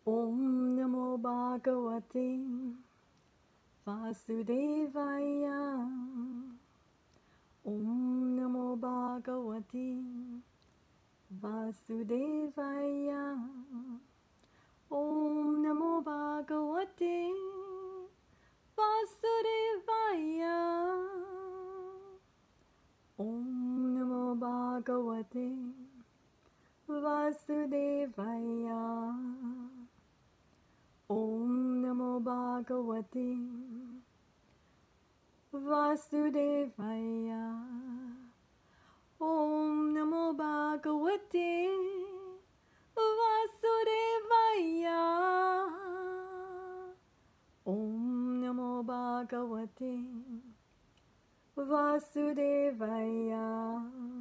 Om Na-mo-Bha-ga-va-teh Va-su-de-va-yah. Om Na-mo-Bha-ga-va-teh Va-su-de-va-yah. Om Na-mo-Bha-ga-va-teh Va-su-de-va-yah. Om Na-mo-Bha-ga-va-teh Va-su-de-va-yah. Om Na-mo-Bha-ga-va-teh Va-su-de-va-yah. Om Na-mo-Bha-ga-va-teh Va-su-de-va-yah. Om Na-mo-Bha-ga-va-teh Va-su-de-va-yah.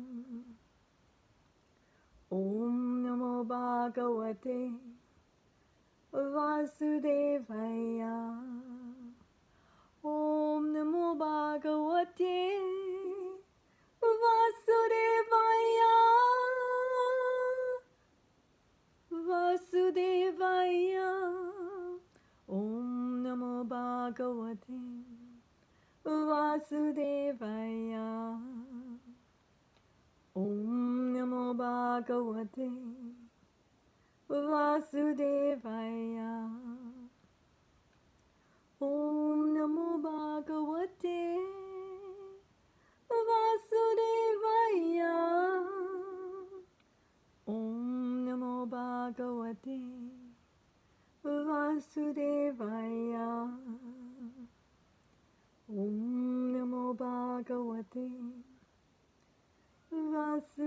Om Na-mo-Bha-ga-va-teh Va-su-de-va-yah. Om Na-mo-Bha-ga-va-teh Va-su-de-va-yah. Va-su-de-va-yah. Om Na-mo-Bha-ga-va-teh Va-su-de-va-yah. Om Na-mo-Bha-ga-va-teh Va-su-de-va-yah. Om Na-mo-Bha-ga-va-teh Va-su-de-va-yah. Om Na-mo-Bha-ga-va-teh Va-su-de-va-yah. Om Na-mo-Bha-ga-va-teh Va-su-de-va-yah.